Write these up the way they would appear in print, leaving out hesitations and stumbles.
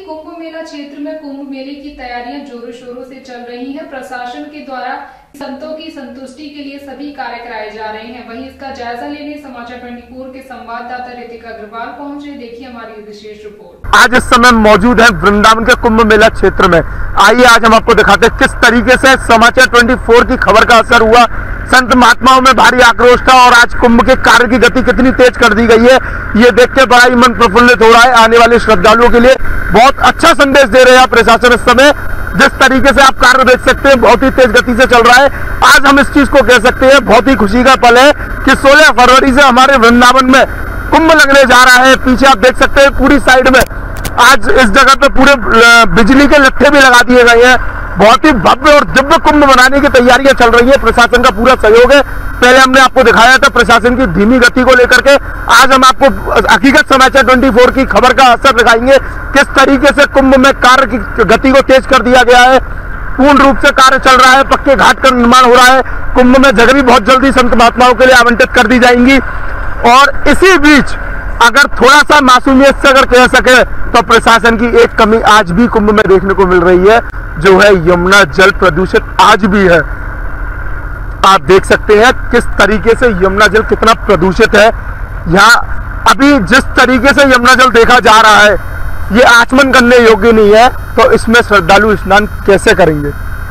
कुंभ मेला क्षेत्र में कुंभ मेले की तैयारियां जोरों शोरों से चल रही हैं। प्रशासन के द्वारा संतों की संतुष्टि के लिए सभी कार्य कराए जा रहे हैं। वहीं इसका जायजा लेने समाचार 24 के संवाददाता ऋतिक अग्रवाल पहुंचे। देखिए हमारी विशेष रिपोर्ट। आज इस समय मौजूद है वृंदावन के कुंभ मेला क्षेत्र में। आइए आज हम आपको दिखाते हैं किस तरीके से समाचार 24 की खबर का असर हुआ। संत महात्माओं में भारी आक्रोश था और आज कुंभ के कार्य की गति कितनी तेज कर दी गई है, ये देख के बड़ा ही मन प्रफुल्लित हो रहा है। आने वाले श्रद्धालुओं के लिए बहुत अच्छा संदेश दे रहे हैं प्रशासन इस समय। जिस तरीके से आप कार्य देख सकते हैं बहुत ही तेज गति से चल रहा है। आज हम इस चीज को कह सकते हैं बहुत ही खुशी का पल है कि 16 फरवरी से हमारे वृंदावन में कुंभ लगने जा रहा है। पीछे आप देख सकते हैं पूरी साइड में आज इस जगह पे पूरे बिजली के लट्ठे भी लगा दिए गए हैं। बहुत ही भव्य और दिव्य कुंभ मनाने की तैयारियां चल रही है। प्रशासन का पूरा सहयोग है। पहले हमने आपको दिखाया था प्रशासन की धीमी गति को लेकर के। आज हम आपको हकीकत समाचार 24 की खबर का असर दिखाएंगे किस तरीके से कुंभ में कार्य की गति को तेज कर दिया गया है। पूर्ण रूप से कार्य चल रहा है। पक्के घाट का निर्माण हो रहा है। कुंभ में जगह भी बहुत जल्दी संत महात्माओं के लिए आवंटित कर दी जाएंगी। और इसी बीच अगर थोड़ा सा मासूमियत से अगर कह सके तो प्रशासन की एक कमी आज भी कुंभ में देखने को मिल रही है, जो है यमुना जल प्रदूषित आज भी है। आप देख सकते हैं किस तरीके से यमुना जल कितना प्रदूषित है। यहाँ अभी जिस तरीके से यमुना जल देखा जा रहा है ये आचमन करने योग्य नहीं है, तो इसमें श्रद्धालु स्नान कैसे करेंगे।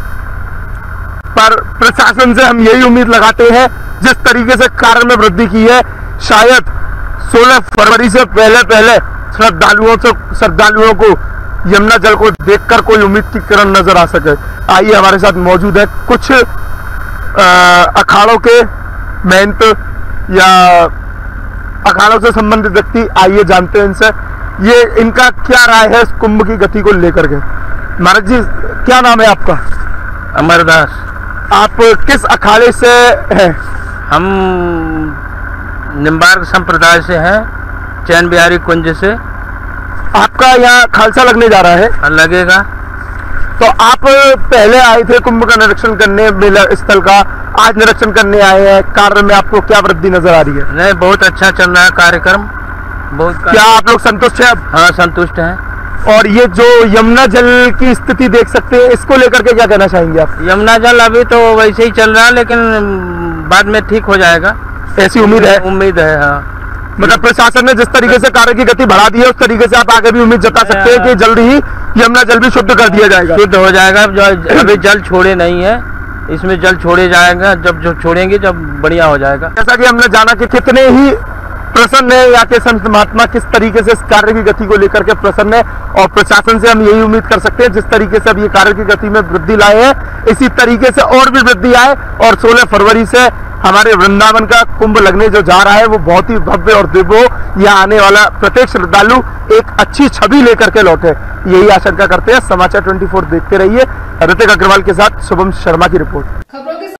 पर प्रशासन से हम यही उम्मीद लगाते हैं जिस तरीके से कार्य में वृद्धि की है, शायद 16 फरवरी से पहले श्रद्धालुओं को यमुना जल को देखकर कोई उम्मीद की किरण नजर आ सके। आइए हमारे साथ मौजूद है कुछ अखाड़ों के महंत या अखाड़ों से संबंधित व्यक्ति। आइए जानते हैं इनसे ये इनका क्या राय है इस कुंभ की गति को लेकर के। महाराज जी क्या नाम है आपका? अमरदास। आप किस अखाड़े से हैं? हम निम्बार्क संप्रदाय से हैं, चैन बिहारी कुंज से। आपका यहाँ खालसा लगने जा रहा है? लगेगा। तो आप पहले आए थे कुंभ का निरीक्षण करने, मेला स्थल का, आज निरीक्षण करने आए हैं। कार्य में आपको क्या वृद्धि नजर आ रही है? नहीं, बहुत अच्छा चल रहा है कार्यक्रम। क्या आप लोग संतुष्ट हैं? हाँ, संतुष्ट हैं। और ये जो यमुना जल की स्थिति देख सकते हैं, इसको लेकर के क्या कहना चाहेंगे आप? यमुना जल अभी तो वैसे ही चल रहा है, लेकिन बाद में ठीक हो जाएगा, ऐसी उम्मीद है? उम्मीद है, हाँ। मतलब प्रशासन ने जिस तरीके से कार्य की गति बढ़ा दी है उस तरीके से आप आगे भी उम्मीद जता सकते हैं कि जल्द ही यमुना जल भी शुद्ध कर दिया जाएगा? शुद्ध हो जाएगा। जो अभी जल छोड़े नहीं है, इसमें जल छोड़े जाएगा। जब छोड़ेंगे जब बढ़िया हो जाएगा। जैसा कि हमने जाना कि कितने ही प्रसन्न है यहाँ के संत महात्मा, किस तरीके से इस कार्य की गति को लेकर के प्रसन्न है। और प्रशासन से हम यही उम्मीद कर सकते हैं जिस तरीके से अब ये कार्य की गति में वृद्धि लाए हैं, इसी तरीके से और भी वृद्धि आए और 16 फरवरी से हमारे वृंदावन का कुंभ लगने जो जा रहा है वो बहुत ही भव्य और दिव्य हो। यहाँ आने वाला प्रत्येक श्रद्धालु एक अच्छी छवि लेकर के लौटे, यही आशंका करते हैं। समाचार 24 देखते रहिए। ऋतिक अग्रवाल के साथ शुभम शर्मा की रिपोर्ट।